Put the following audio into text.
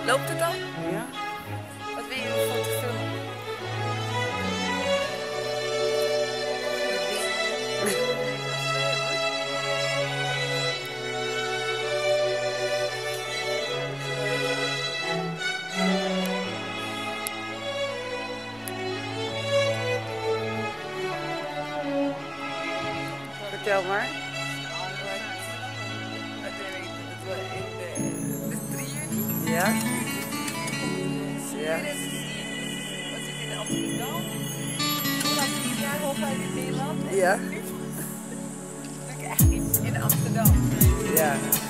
Loopt het dan? Ja. Wat wil je van te filmen? Vertel maar. Ja. Ja. Was ik in Amsterdam? Hoe lang 10 jaar hooguit in Nederland? Ja. Nu doe ik echt iets in Amsterdam. Ja.